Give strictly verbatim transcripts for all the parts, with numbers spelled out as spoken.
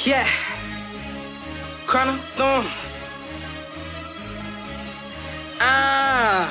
Yeah, Crown of Thorn. Ah,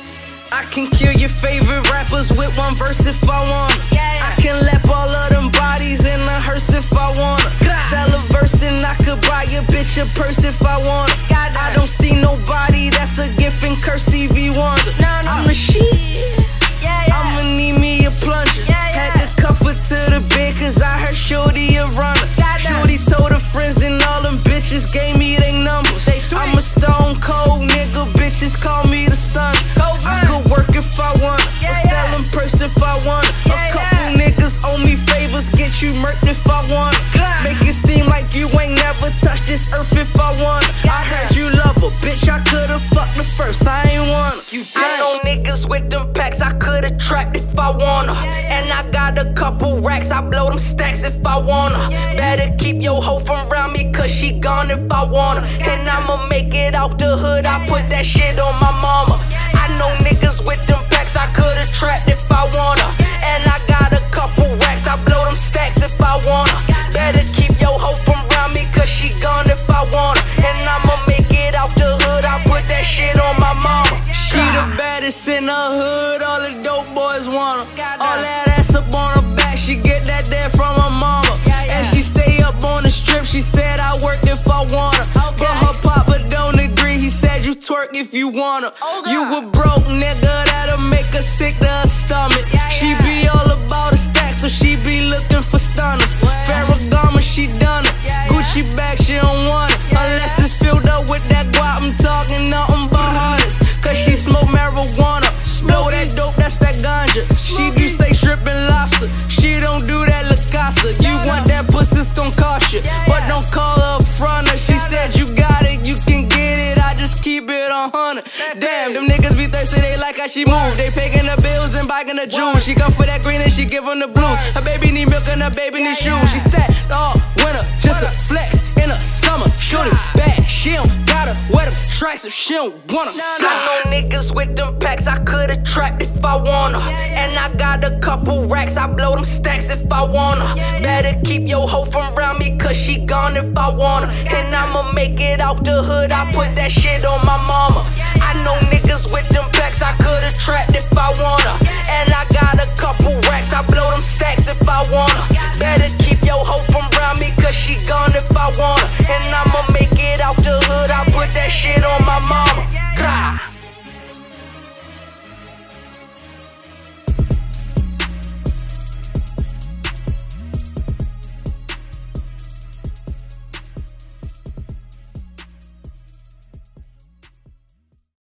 I can kill your favorite rappers with one verse if I wanna. Yeah, yeah. I can lap all of them bodies in a hearse if I wanna. Sell a verse, then I could buy a bitch a purse if I wanna. I don't see nobody that's a gift and curse Stevie Wonder. No, no. I'm the shit. Yeah, yeah. I'ma need me a plunger. Yeah, yeah. Had to cuff her to the bed cause I heard Shorty a runner. Shorty told her friends and all them bitches gave me they numbers. I'm a stone cold nigga, bitches call me the stunner. I could work if I wanna, or sell them purse if I wanna. A couple niggas owe me favors, get you murked if I wanna. Make it seem like you ain't never touched this earth if I wanna. I heard you love her, bitch, I could've fucked her first, I ain't wanna. I know niggas with them packs, I could've trapped if I wanna. And I got a couple racks, I blow them stacks if I wanna. Better keep your hoe from around me cause she gone if I wanna. And I'ma make it out the hood, I put that shit on my mama. I know niggas with them packs, I could've trapped if I wanna. And I got a couple racks, I blow them stacks if I wanna. Better keep your hoe from around me cause she gone if I wanna. And I'ma make it out the hood, I put that shit on my mama. She the baddest in the hood, all the dope boys want her. All that ass up on her back, she get that there from her mama. And she stay up on the strip, she said I work if I want her. But her papa don't agree, he said you twerk if you want her. You a broke nigga, that'll make her sick to her stomach. She be all about a stack, so she be looking for stunners. Ferragamo, she done it. Gucci bag, she don't want it. Unless it's filled up with that guap, I'm talking nothing but hundreds. Cause she smoke marijuana, blow that dope, that's that ganja. She do stay stripping lobster, she don't do that La Casa. You want that pussy, it's gon' cost you, but don't call her a fronter. She said you got it, you can get it, I just keep it on hundred. Damn, them niggas be thirsty, they like how she move. They paying the bills and buying the jewels. She come for that green and she give them the blue. Her baby need milk and her baby need shoes. She said all winter, just a flex in the summer. Shorty bad, she don't gotta wear them tracks if she don't wanna. I know niggas with them packs, I could've trapped if I wanna. And I got a couple racks, I blow them stacks if I wanna. Better keep your hoe from around me cause she gone if I wanna. And I'ma make it out the hood, I put that shit on my mama. I know niggas with them packs, I could've trapped